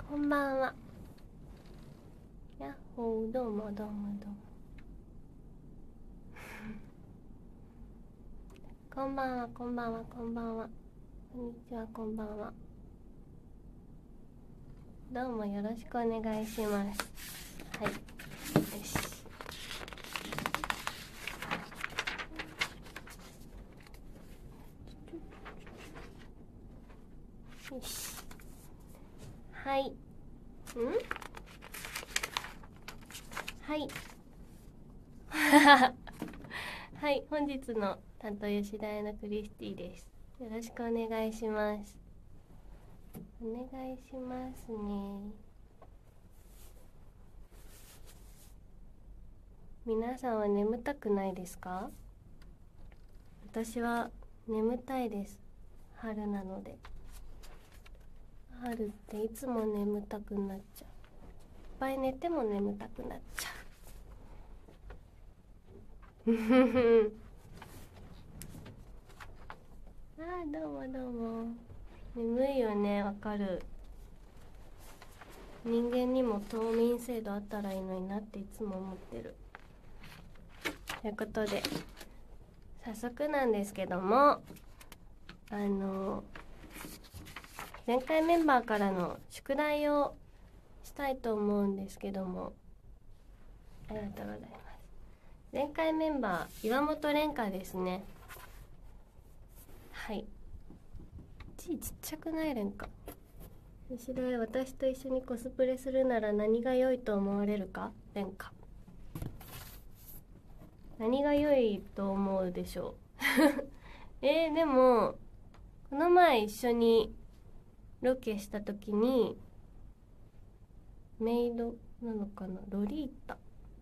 こんばんは。やっほー、どうもどうもどうも。こんばんは、こんばんは、こんばんは。こんにちは、こんばんは。どうもよろしくお願いします。はい。よし。よし。はい。はい。はい、本日の担当吉田屋のクリスティです。よろしくお願いします。お願いしますね。皆さんは眠たくないですか？私は眠たいです。春なので。春っていつも眠たくなっちゃう。いっぱい寝ても眠たくなっちゃう。あー、どうもどうも。眠いよね、わかる。人間にも冬眠制度あったらいいのになっていつも思ってる。ということで早速なんですけども、前回メンバーからの宿題をしたいと思うんですけども、ありがとうございます。前回メンバー岩本蓮香ですね。はい。ちっちゃくない？蓮香。吉田へ私と一緒にコスプレするなら何が良いと思われるか？蓮香。何が良いと思うでしょう？でもこの前一緒にロケした時にメイドなのかな、ロリータ、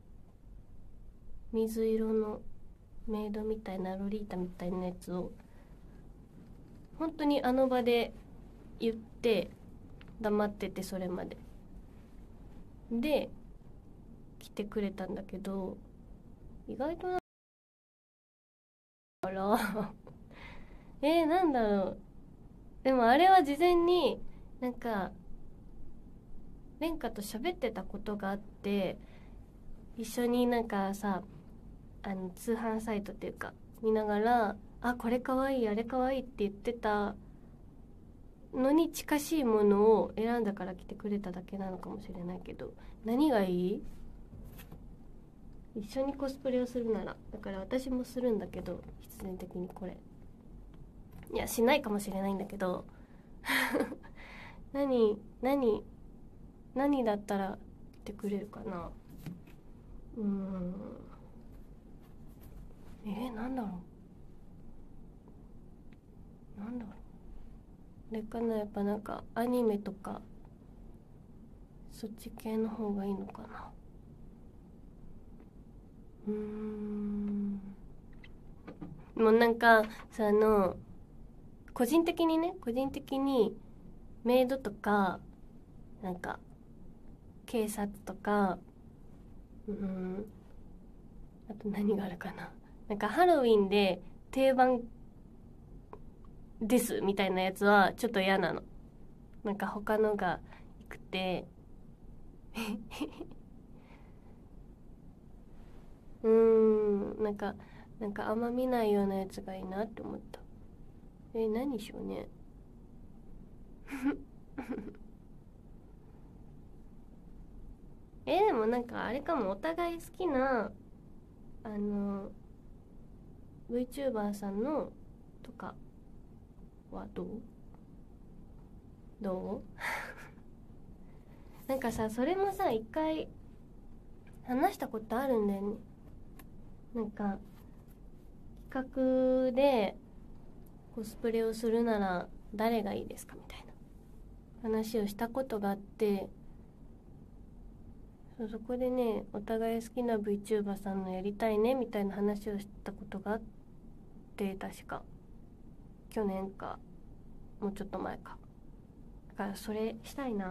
水色のメイドみたいなロリータみたいなやつを本当にあの場で言って黙ってて、それまでで来てくれたんだけど、意外とからなんだろう。でもあれは事前になんか蓮華と喋ってたことがあって、一緒になんかさ、通販サイトっていうか見ながら、あ、これかわいい、あれかわいいって言ってたのに近しいものを選んだから来てくれただけなのかもしれないけど、何がいい？一緒にコスプレをするなら、だから私もするんだけど、必然的にこれ、いやしないかもしれないんだけど何だったら来てくれるかな。なんだろあれかな、やっぱなんかアニメとかそっち系の方がいいのかな。もうなんかさ、個人的にメイドとかなんか警察とか、あと何があるかな、なんかハロウィンで定番ですみたいなやつはちょっと嫌なの。なんか他のがいくてなんかあんま見ないようなやつがいいなって思った。何しようね。でもなんかあれかも、お互い好きなあの VTuber さんのとかはどうなんかさ、それもさ、一回話したことあるんだよね。なんか企画でコスプレをするなら誰がいいですかみたいな話をしたことがあって、そこでね、お互い好きな VTuber さんのやりたいねみたいな話をしたことがあって、確か去年かもうちょっと前か。だからそれしたいな。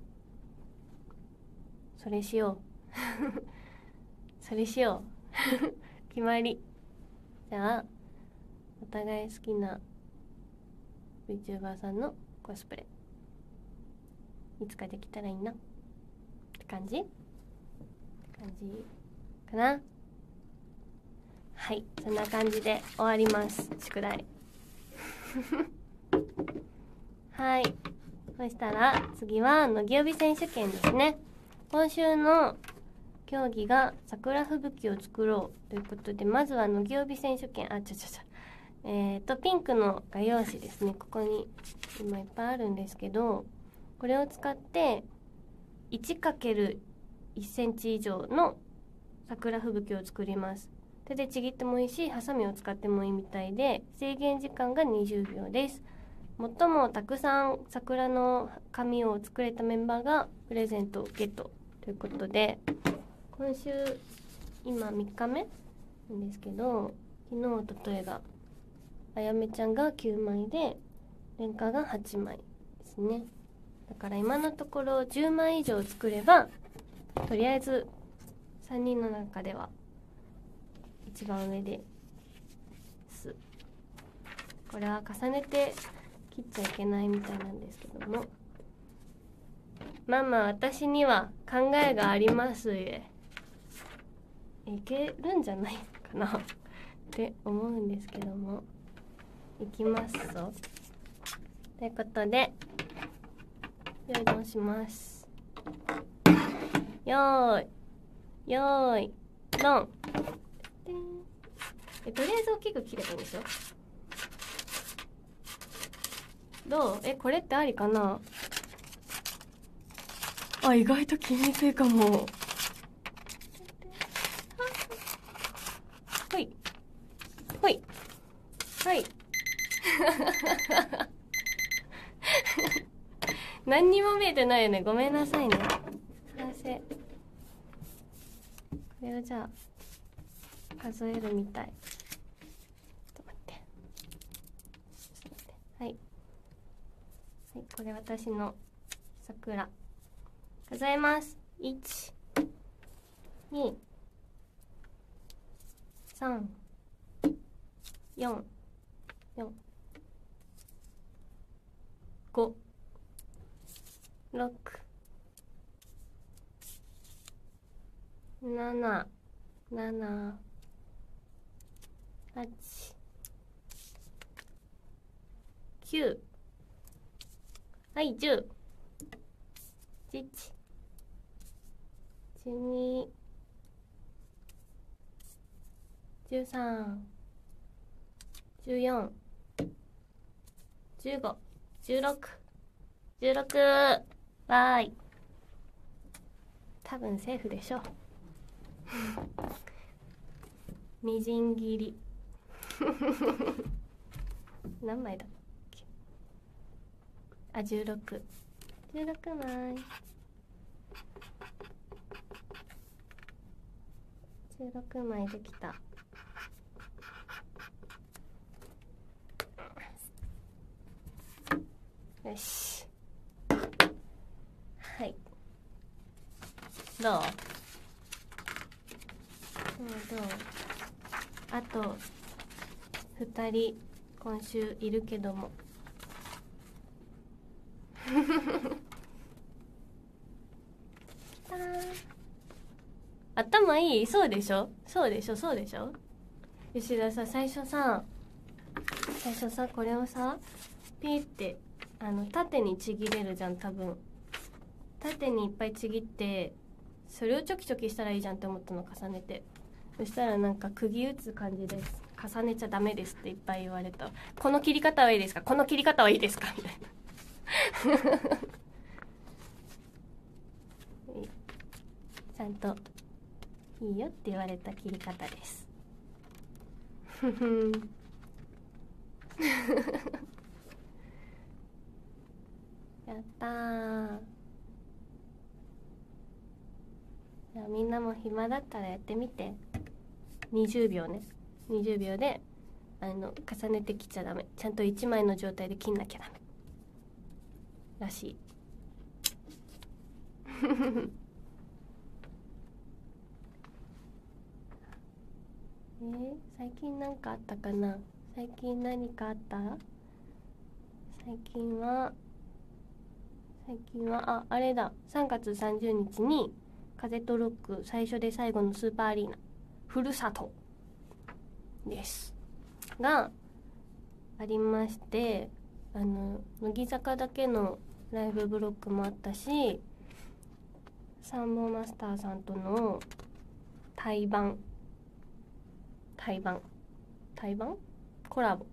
それしようそれしよう決まり。じゃあお互い好きな VTuber さんのコスプレいつかできたらいいなって感じかな。はい、そんな感じで終わります、宿題はい、そしたら次は乃木帯選手権ですね。今週の競技が桜吹雪を作ろうということで、まずは乃木帯選手権、ピンクの画用紙ですね。ここに今いっぱいあるんですけど、これを使って 1×1 センチ以上の桜吹雪を作ります。手でちぎってもいいし、ハサミを使ってもいいみたいで、制限時間が20秒です。最もたくさん桜の紙を作れたメンバーがプレゼントをゲットということで、今週今3日目なんですけど、昨日おとといがあやめちゃんが9枚で、れんかが8枚ですね。だから今のところ10枚以上作れば、とりあえず3人の中では一番上です。これは重ねて切っちゃいけないみたいなんですけども、ママ私には考えがありますいけるんじゃないかなって思うんですけども、いきますぞ。ということで用意どうします。よーいドン。とりあえず大きく切ればいいんでしょ。どう？これってありかな。あ、意外と切りにくいかも。ほいほいはい何にも見えてないよね、ごめんなさいね。すいません。これをじゃあ数えるみたい。ちょっと待って、はい、これ私の桜数えます。1、2、3、4、5、6、7、8、9、はい、10、11、12、13、14、15、16、わーい。多分セーフでしょうみじん切り何枚だっけ。あ、16枚16枚できた。よし、はい、どうあと2人今週いるけども頭いい。そうでしょ吉田さ、最初さこれをさピーって縦にちぎれるじゃん。多分縦にいっぱいちぎってそれをチョキチョキしたらいいじゃんって思ったの、重ねて。そしたらなんか釘打つ感じです。重ねちゃダメですっていっぱい言われた。この切り方はいいですか、この切り方はいいですかみたいなちゃんといいよって言われた切り方ですやったー。じゃあみんなも暇だったらやってみて。20秒ね。20秒で重ねて切っちゃダメ。ちゃんと1枚の状態で切んなきゃダメらしい最近なんかあったかな。最近何かあった？最最近はあれだ、3月30日に風とロック最初で最後のスーパーアリーナふるさとですがありまして、乃木坂だけのライブブロックもあったし、サンボマスターさんとの対バンコラボ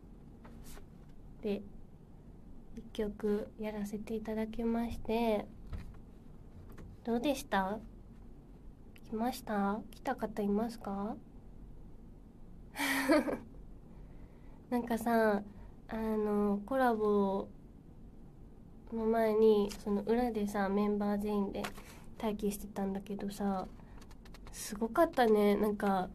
で一曲やらせていただきまして、どうでした？来ました？来た方いますか？なんかさ、コラボの前にその裏でさメンバー全員で待機してたんだけどさ、すごかったね。なんか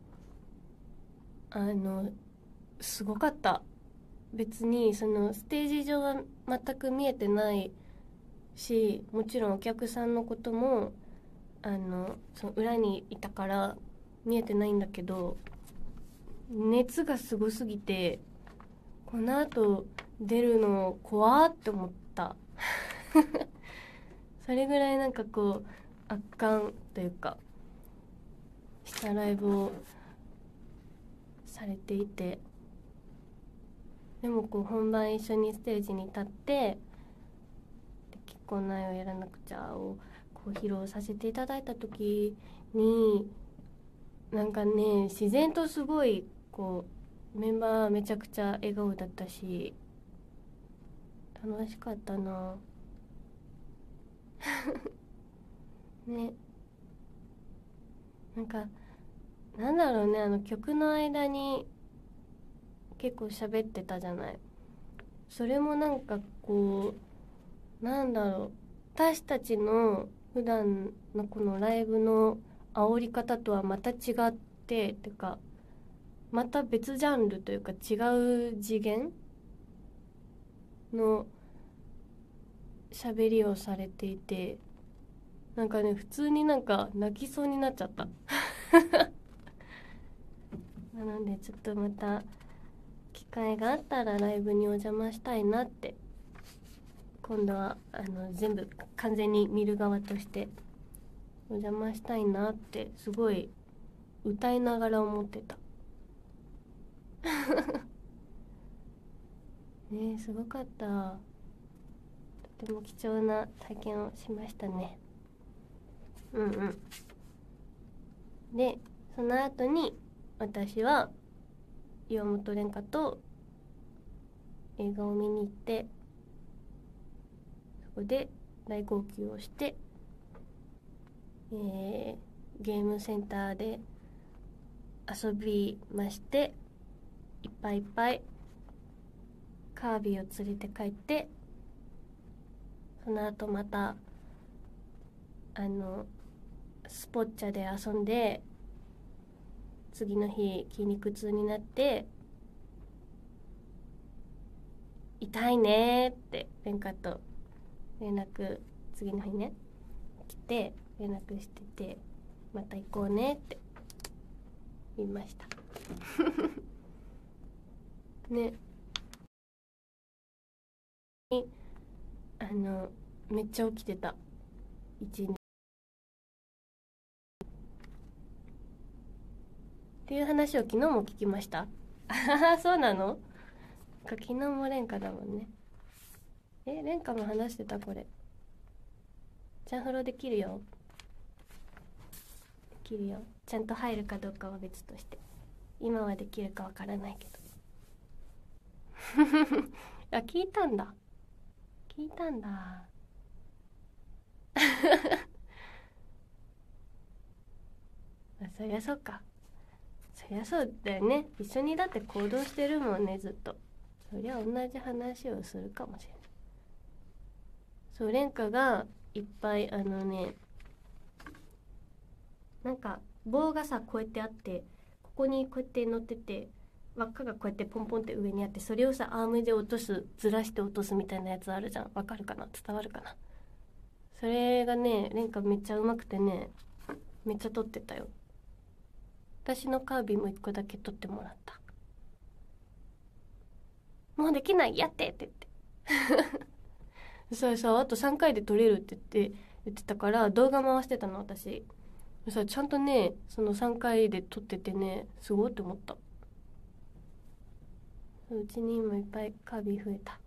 すごかった。別にそのステージ上は全く見えてないし、もちろんお客さんのこともその裏にいたから見えてないんだけど、熱がすごすぎてこの後出るの怖って思ったそれぐらいなんかこう圧巻というかしたライブをされていて、でもこう本番一緒にステージに立って結婚内をやらなくちゃをこう披露させていただいた時に、なんかね、自然とすごいこうメンバーめちゃくちゃ笑顔だったし楽しかったなね。なんかなんだろうね、曲の間に結構喋ってたじゃない。それもなんかこうなんだろう、私たちの普段のこのライブの煽り方とはまた違っててか、また別ジャンルというか違う次元の喋りをされていて、なんかね、普通になんか泣きそうになっちゃったなのでちょっとまた機会があったらライブにお邪魔したいなって、今度は全部完全に見る側としてお邪魔したいなってすごい歌いながら思ってたね。すごかった。とても貴重な体験をしましたね。でその後に私は岩本蓮加と映画を見に行って、そこで大号泣をして、ゲームセンターで遊びまして、いっぱいいっぱいカービィを連れて帰って、その後またスポッチャで遊んで、次の日筋肉痛になって痛いねって蓮加と連絡次の日ね来て連絡してて、また行こうねって言いましたね。めっちゃ起きてた一日っていう話を昨日も聞きました。ああそうなのか、昨日も蓮加だもんね。蓮加も話してた。これちゃんフロできるよ。できるよ。ちゃんと入るかどうかは別として、今はできるかわからないけどあ、聞いたんだ。聞いたんだそりゃそうか。そりゃそうだよね。一緒にだって行動してるもんね、ずっと。そりゃ同じ話をするかもしれない。そう、蓮加がいっぱいなんか棒がさこうやってあって、ここにこうやって乗ってて、輪っかがこうやってポンポンって上にあって、それをさアームで落とす、ずらして落とすみたいなやつあるじゃん。わかるかな、伝わるかな。それがね、蓮加めっちゃうまくてね、めっちゃ撮ってたよ。私のカービィも1個だけ撮ってもらった。もうできない、やってって言ってそれさあと3回で撮れるって言ってたから動画回してたの私。さちゃんとねその3回で撮っててねすごいって思った。うちにもいっぱいカービィ増えた。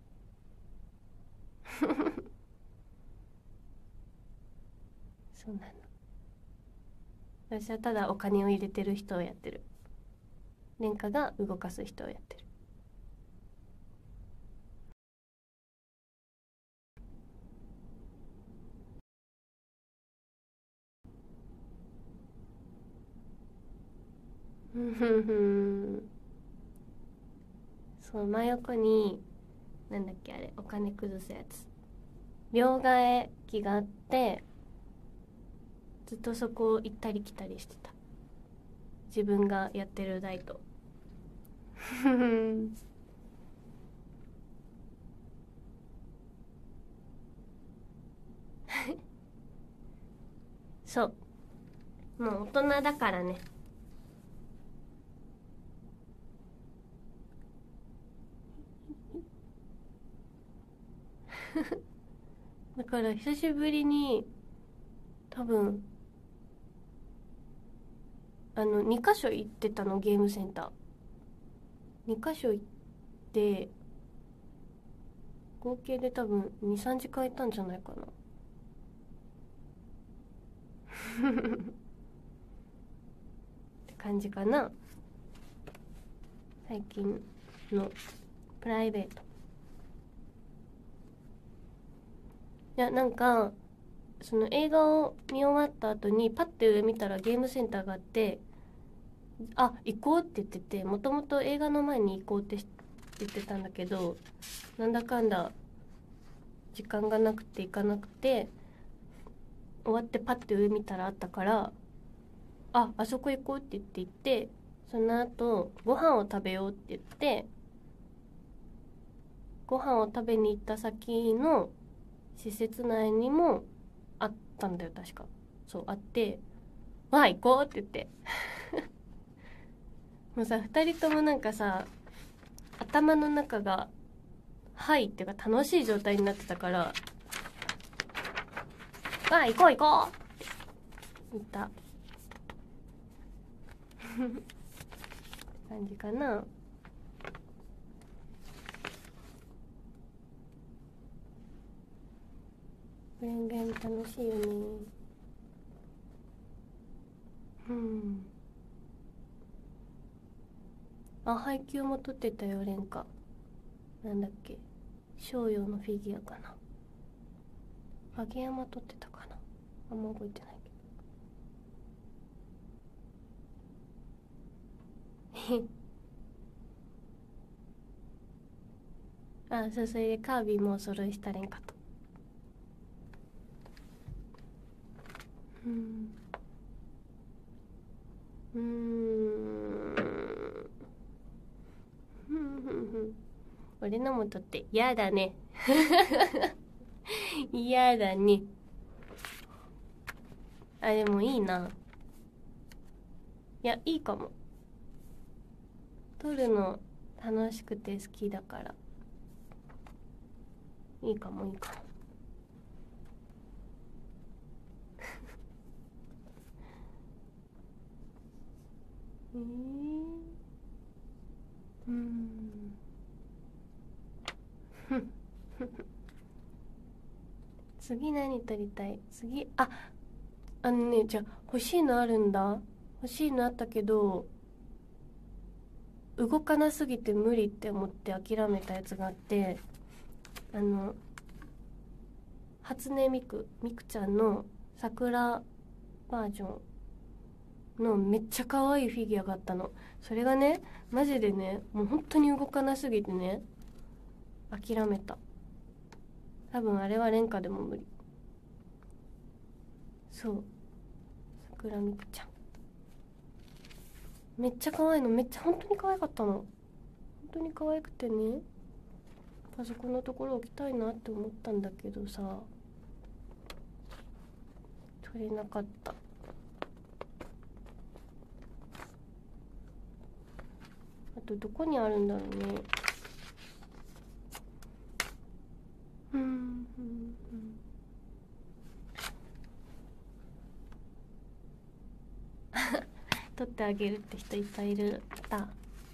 そうなの。私はただお金を入れてる人をやってる。廉価が動かす人をやってる。ふんふんふん。そう真横になんだっけあれお金崩すやつ両替機があってずっとそこを行ったり来たりしてた。自分がやってる台と。そうもう大人だからね。だから久しぶりに多分2箇所行ってたのゲームセンター2箇所行って合計で多分23時間行ったんじゃないかな。って感じかな最近のプライベート。いやなんかその映画を見終わった後にパッて上見たらゲームセンターがあってあ行こうって言っててもともと映画の前に行こうって言ってたんだけどなんだかんだ時間がなくて行かなくて終わってパッて上見たらあったからあそこ行こうって言ってその後ご飯を食べようって言ってご飯を食べに行った先の施設内にもあったんだよ確か。そうあって行こうって言ってもうさ2人ともなんかさ頭の中がはいっていうか楽しい状態になってたから行こう行こうって言った感じかな。クレーンゲーム楽しいよね。配給も取ってたよ廉価。なんだっけ商用のフィギュアかな。影山取ってたかな。あんま覚えてないけどそうそれでカービィもお揃いした廉価と。俺のも取って嫌だね。嫌だね。でもいいな。いやいいかも。撮るの楽しくて好きだからいいかもいいかも。次何撮りたい？次じゃあ欲しいのあるんだ。欲しいのあったけど動かなすぎて無理って思って諦めたやつがあって初音ミクちゃんの桜バージョンのめっちゃ可愛いフィギュアがあったの。それがねマジでねもう本当に動かなすぎてね諦めた。多分あれは廉価でも無理。そう桜みくちゃんめっちゃ可愛いの。めっちゃ本当に可愛かったの。本当に可愛くてねパソコンのところ置きたいなって思ったんだけどさ取れなかった。あとどこにあるんだろうね。 取ってあげるって人いっぱいいる。だ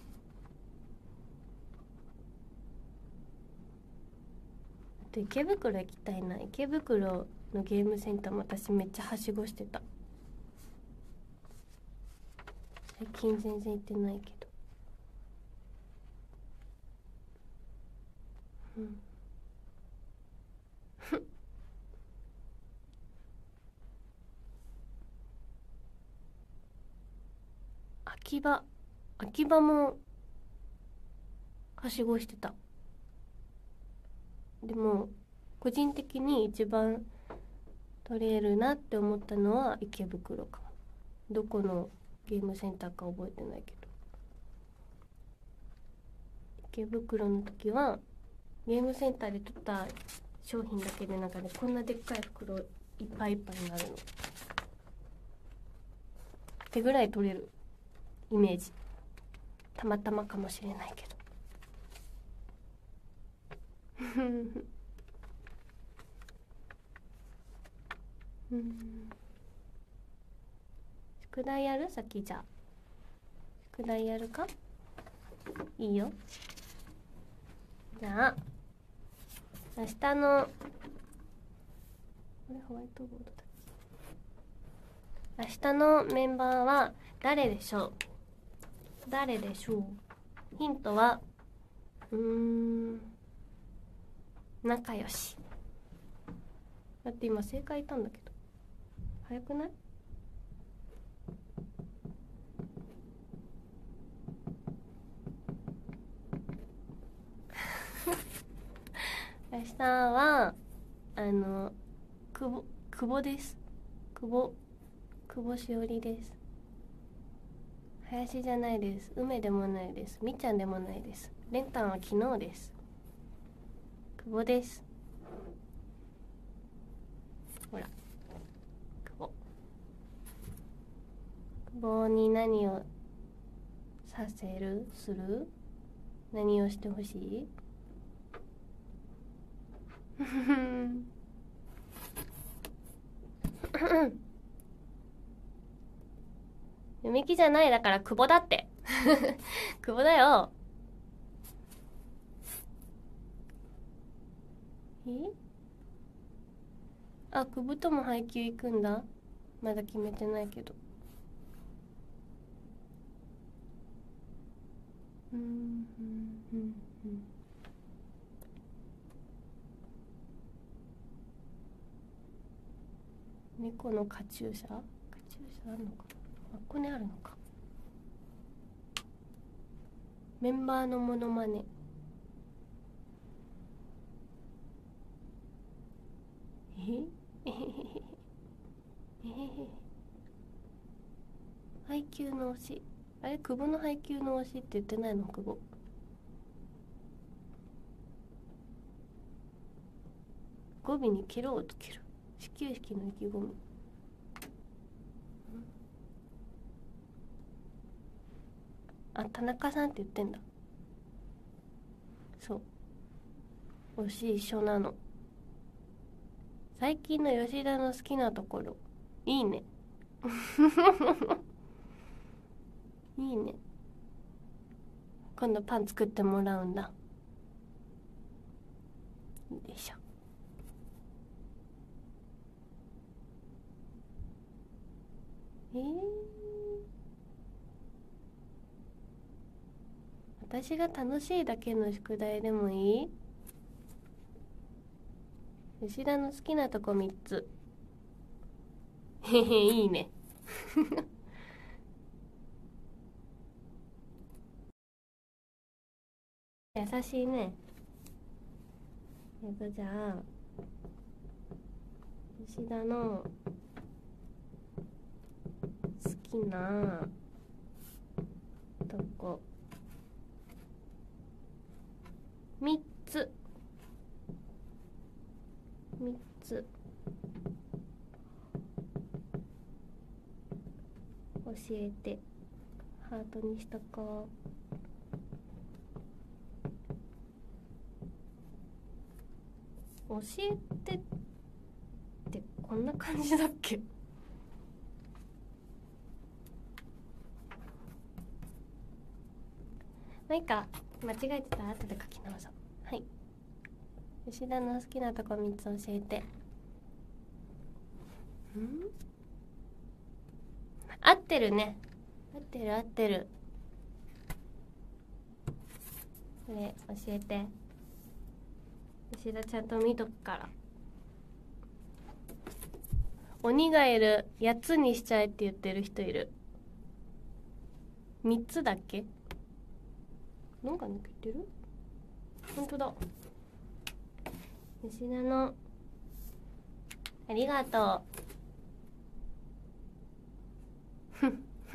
と池袋行きたいな。池袋のゲームセンターも私めっちゃはしごしてた。最近全然行ってないけど。秋葉もはしごしてた。でも個人的に一番取れるなって思ったのは池袋かも。どこのゲームセンターか覚えてないけど、池袋の時はゲームセンターで取った商品だけでなんかね、こんなでっかい袋いっぱいいっぱいになるのってぐらい取れるイメージ。たまたまかもしれないけど宿題やる？先じゃあ宿題やるか？いいよ。じゃあ明日のこれホワイトボードだ。明日のメンバーは誰でしょう？誰でしょう？ヒントは仲良し。だって今正解いたんだけど早くない？明日は久保です。久保しおりです。林じゃないです。梅でもないです。みっちゃんでもないです。レンタンは昨日です。久保です。ほら久保に何をさせる？する？何をしてほしい？読木じゃない、だから久保だって久保だよ。久保とも配給行くんだ。まだ決めてないけど。猫のカチューシャあるのかな。ここにあるのか。メンバーのモノマネ。配給の推し。あれ、久保の配給の推しって言ってないの？久保語尾に蹴ろうと蹴る。始球式の意気込み。田中さんって言ってんだ。そう推し一緒なの。最近の吉田の好きなところ。いいねいいね。今度パン作ってもらうんだ。いいでしょ。私が楽しいだけの宿題でもいい？吉田の好きなとこ3つ。へへ、いいね優しいね。じゃあ吉田の好きなとこ3つ教えて。ハートにしとこ教えてってこんな感じだっけ？まあいいか、間違えてたら後で書き直そう。はい。吉田の好きなとこ3つ教えて。合ってるね。合ってる。これ教えて。吉田ちゃんと見とくから。鬼がいる。8つにしちゃえって言ってる人いる。3つだっけ？なんか抜けてる？ほんとだ。吉田のありがとう。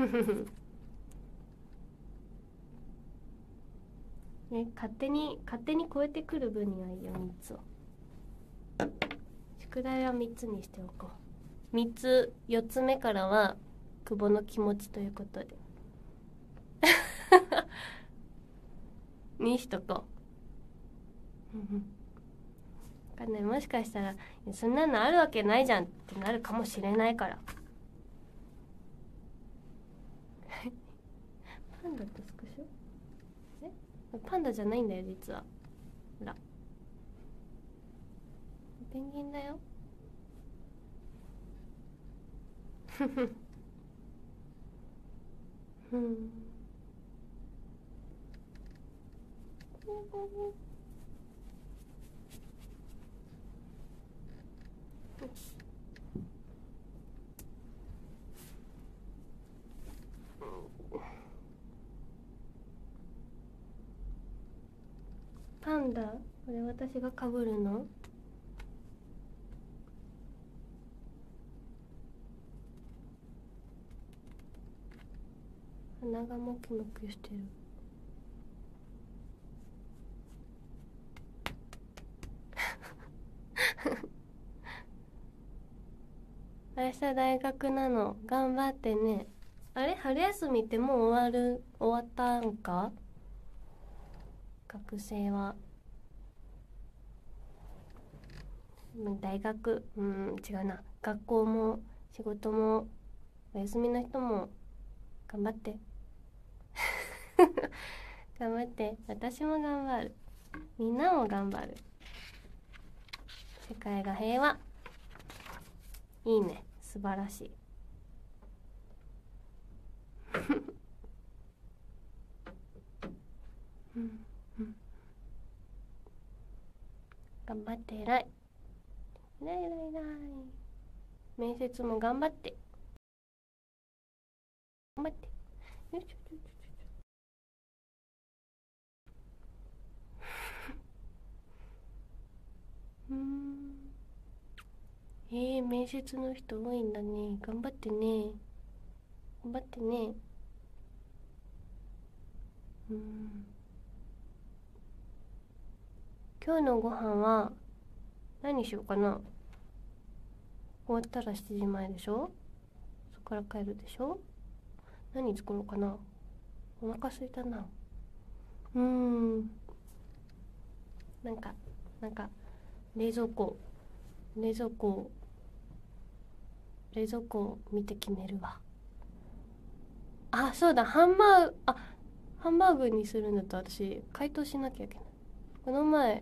ね、勝手に超えてくる分にはいいよ。3つを宿題は3つにしておこう。3つ4つ目からは久保の気持ちということでにしとこう。分かんない、もしかしたらそんなのあるわけないじゃんってなるかもしれないからパンダとスクショ？パンダじゃないんだよ実は。ほらペンギンだよ。パンダ、これ私がかぶるの？鼻がモキモキしてる。明日大学なの、頑張ってね。あれ、春休みってもう終わったんか？学生は大学、違うな、学校も仕事もお休みの人も頑張って頑張って。私も頑張る。みんなも頑張る。世界が平和。いいね、素晴らしい頑張って。偉い。面接も頑張って。よいしょよいしょ。面接の人多いんだね。頑張ってね。今日のご飯は何しようかな。終わったら7時前でしょ。そこから帰るでしょ。何作ろうかな。お腹すいたな。なんか冷蔵庫を見て決めるわ。あ、そうだ、ハンバーグにするんだと私解凍しなきゃいけない。この前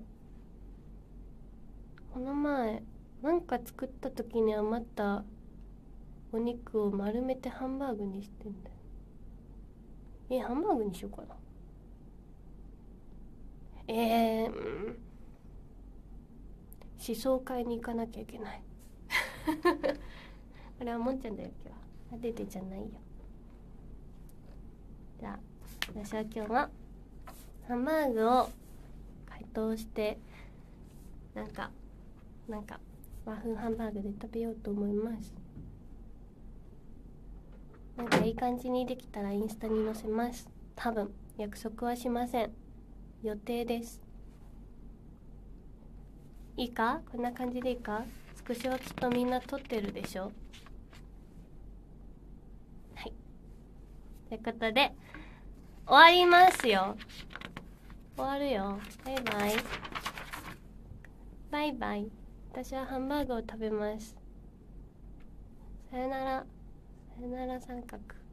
なんか作った時に余ったお肉を丸めてハンバーグにしてんだよ。ハンバーグにしようかな。思想会に行かなきゃいけないあれはもんちゃんだよ今日は。デテじゃないよ。じゃあ私は今日はハンバーグを解凍してなんか和風ハンバーグで食べようと思います。なんかいい感じにできたらインスタに載せます。多分約束はしません。予定です。いいか？こんな感じでいいか？スクショはきっとみんな撮ってるでしょ。はい、ということで終わりますよ。終わるよ。バイバイ。 イバイ。私はハンバーグを食べます。さよなら。さよなら三角。